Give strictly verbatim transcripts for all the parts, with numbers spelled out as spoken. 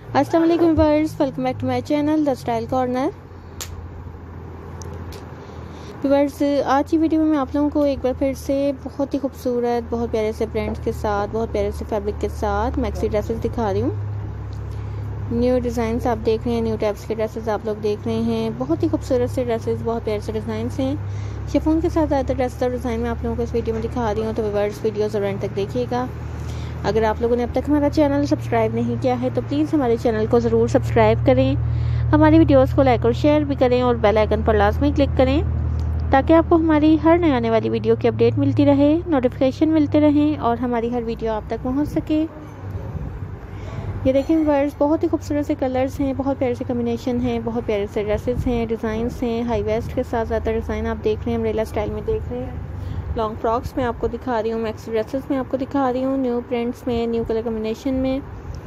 अस्सलाम वालेकुम viewers, welcome back to my channel the style corner. Viewers, आज की वीडियो में मैं आप लोगों को एक बार फिर से बहुत ही खूबसूरत, बहुत प्यारे से प्रिंट्स के साथ, बहुत प्यारे से फैब्रिक के साथ मैक्सी ड्रेसेस दिखा रही हूँ। न्यू डिज़ाइंस आप देख रहे हैं, न्यू टाइप्स के ड्रेसेस आप लोग देख रहे हैं। बहुत ही खूबसूरत से ड्रेसेस, बहुत प्यारे से डिज़ाइन हैं। शिफॉन के साथ ज़्यादातर ड्रेस और डिज़ाइन में आप लोगों को इस वीडियो में दिखा रही हूँ, तो व्यूअर्स वीडियो ज़रूर एंड तक देखिएगा। अगर आप लोगों ने अब तक हमारा चैनल सब्सक्राइब नहीं किया है तो प्लीज़ हमारे चैनल को ज़रूर सब्सक्राइब करें, हमारी वीडियोस को लाइक और शेयर भी करें और बेल आइकन पर लाजमी क्लिक करें ताकि आपको हमारी हर नए आने वाली वीडियो की अपडेट मिलती रहे, नोटिफिकेशन मिलते रहें और हमारी हर वीडियो आप तक पहुंच सके। ये देखें व्यूअर्स, बहुत ही खूबसूरत से कलर्स हैं, बहुत प्यारे से कम्बिनेशन हैं, बहुत प्यारे से ड्रेसेस हैं, डिज़ाइंस हैं। हाई वेस्ट के साथ ज़्यादा डिज़ाइन आप देख रहे हैं, अम्ब्रेला स्टाइल में देख रहे हैं। लॉन्ग फ्रॉक्स में आपको दिखा रही हूँ, मैक्सी ड्रेसेस में आपको दिखा रही हूँ, न्यू प्रिंट्स में, न्यू कलर कम्बिनेशन में।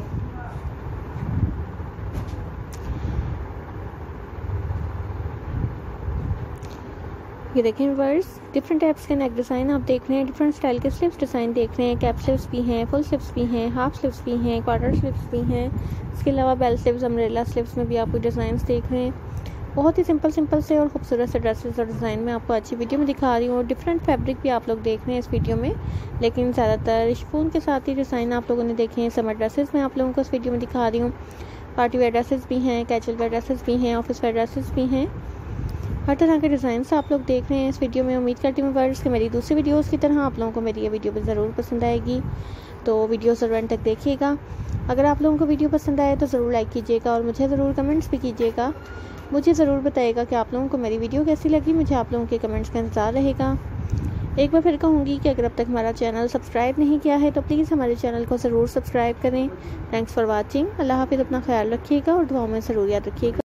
ये देखें व्यूअर्स, डिफरेंट टाइप्स के नेक डिज़ाइन आप देख रहे हैं, डिफरेंट स्टाइल के स्लीव्स डिज़ाइन देख रहे हैं। कैप स्लीव्स भी हैं, फुल स्लीव्स भी हैं, हाफ स्लीव्स भी हैं, क्वार्टर स्लीव्स भी हैं। इसके अलावा बेल स्लीव्स, अम्ब्रेला स्लीव्स में भी आपको डिज़ाइंस देख रहे हैं। बहुत ही सिंपल सिंपल से और खूबसूरत से ड्रेसेस और डिज़ाइन में आपको अच्छी वीडियो में दिखा रही हूँ। डिफरेंट फैब्रिक भी आप लोग देख रहे हैं इस वीडियो में, लेकिन ज़्यादातर शिफॉन के साथ ही डिज़ाइन आप लोगों ने देखे हैं। समर ड्रेसेस में आप लोगों को इस वीडियो में दिखा रही हूँ। पार्टी वेयर ड्रेसेस भी हैं, कैजुअल वेयर ड्रेसेस भी हैं, ऑफिस वेयर ड्रेसेस भी हैं। हर तरह के डिज़ाइन आप लोग देख रहे हैं इस वीडियो में। उम्मीद करती हूँ व्यूअर्स कि मेरी दूसरी वीडियोज़ की तरह आप लोगों को मेरी ये वीडियो भी ज़रूर पसंद आएगी, तो वीडियो ज़रूर एंड तक देखिएगा। अगर आप लोगों को वीडियो पसंद आए तो ज़रूर लाइक कीजिएगा और मुझे ज़रूर कमेंट्स भी कीजिएगा। मुझे ज़रूर बताइएगा कि आप लोगों को मेरी वीडियो कैसी लगी। मुझे आप लोगों के कमेंट्स का इंतज़ार रहेगा। एक बार फिर कहूँगी कि अगर अब तक हमारा चैनल सब्सक्राइब नहीं किया है तो प्लीज़ हमारे चैनल को ज़रूर सब्सक्राइब करें। Thanks for watching. अल्लाह हाफिज़। अपना ख्याल रखिएगा और दुआओं में ज़रूर याद रखिएगा।